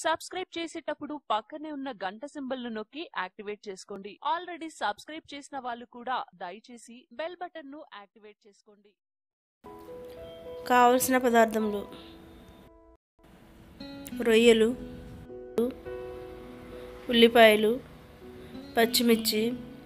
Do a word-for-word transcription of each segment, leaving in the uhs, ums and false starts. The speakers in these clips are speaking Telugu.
సబ్స్క్రైబ్ చేసేటప్పుడు పక్కనే ఉన్న గంట సింబల్ ను నొక్కి యాక్టివేట్ చేసుకోండి. ఆల్రెడీ సబ్స్క్రైబ్ చేసిన వాళ్ళు కూడా దయచేసి బెల్ బటన్ ను యాక్టివేట్ చేసుకోండి. కావలసిన పదార్థములు: రొయ్యలు, ఉల్లిపాయలు, పచ్చిమిర్చి,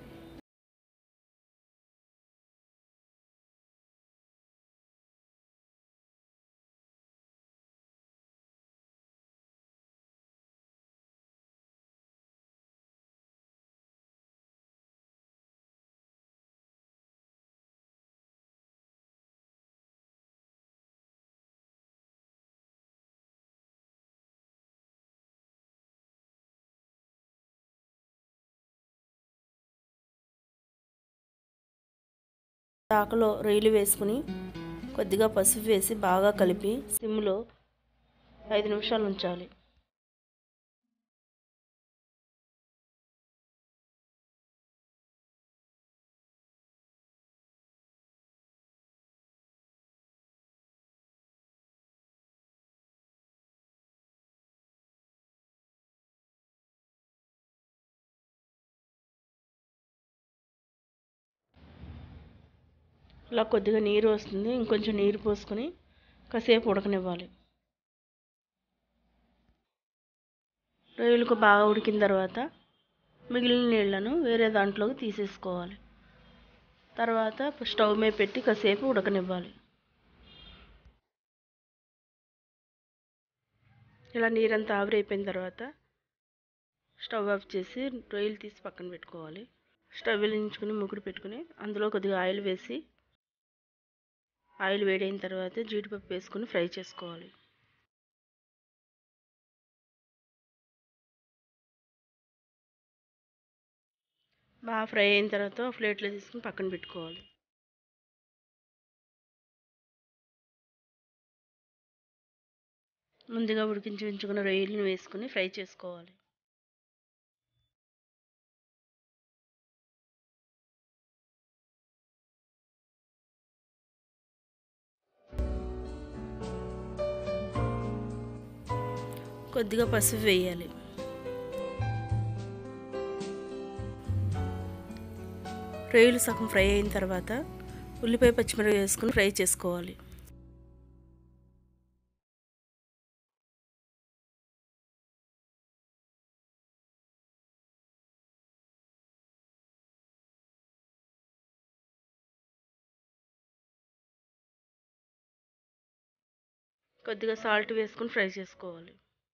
దాకలో రొయ్యలు వేసుకుని కొద్దిగా పసుపు వేసి బాగా కలిపి సిమ్లో ఐదు నిమిషాలు ఉంచాలి. ఇలా కొద్దిగా నీరు వస్తుంది, ఇంకొంచెం నీరు పోసుకొని కాసేపు ఉడకనివ్వాలి. రొయ్యలకు బాగా ఉడికిన తర్వాత మిగిలిన నీళ్లను వేరే దాంట్లోకి తీసేసుకోవాలి. తర్వాత స్టవ్ మీద పెట్టి కాసేపు ఉడకనివ్వాలి. ఇలా నీరంతా ఆవిరైపోయిన తర్వాత స్టవ్ ఆఫ్ చేసి రొయ్యలు తీసి పక్కన పెట్టుకోవాలి. స్టవ్ వెలిగించుకుని ముగ్గురు పెట్టుకుని అందులో కొద్దిగా ఆయిల్ వేసి ఆయిల్ వేడైన తర్వాత జీడిపప్పు వేసుకుని ఫ్రై చేసుకోవాలి. బాగా ఫ్రై అయిన తర్వాత ప్లేట్లో తీసుకుని పక్కన పెట్టుకోవాలి. ముందుగా ఉడికించి ఉంచుకున్న రొయ్యలను వేసుకుని ఫ్రై చేసుకోవాలి. కొద్దిగా పసుపు వేయాలి. రొయ్యలు సగం ఫ్రై అయిన తర్వాత ఉల్లిపాయ పచ్చిమిరపకాయ వేసుకుని ఫ్రై చేసుకోవాలి. కొద్దిగా సాల్ట్ వేసుకుని ఫ్రై చేసుకోవాలి.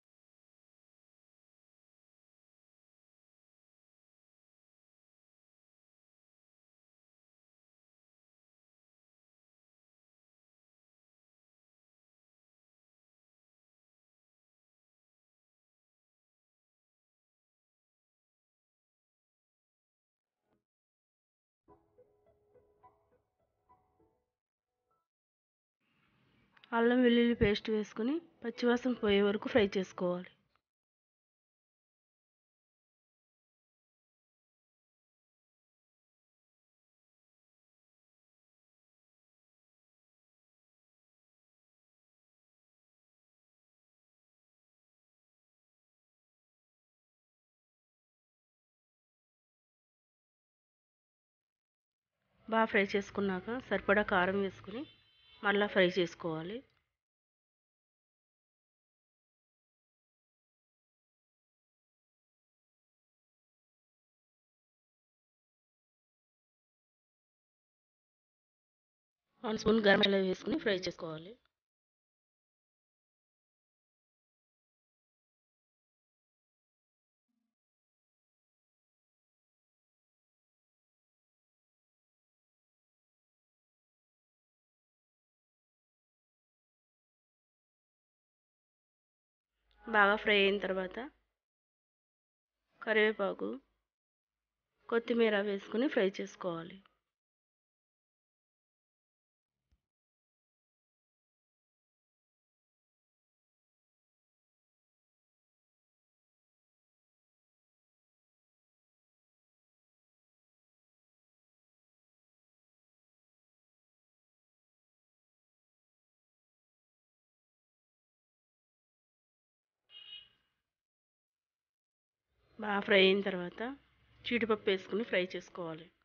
అల్లం వెల్లుల్లి పేస్ట్ వేసుకుని పచ్చివాసన పోయే వరకు ఫ్రై చేసుకోవాలి. బాగా ఫ్రై చేసుకున్నాక సరిపడా కారం వేసుకుని మళ్ళీ ఫ్రై చేసుకోవాలి. వన్ స్పూన్ గరం మసాలా వేసుకుని ఫ్రై చేసుకోవాలి. బాగా ఫ్రై అయిన తర్వాత కరివేపాకు, కొత్తిమీర వేసుకుని ఫ్రై చేసుకోవాలి. బాగా ఫ్రై అయిన తర్వాత జీడిపప్పు వేసుకుని ఫ్రై చేసుకోవాలి.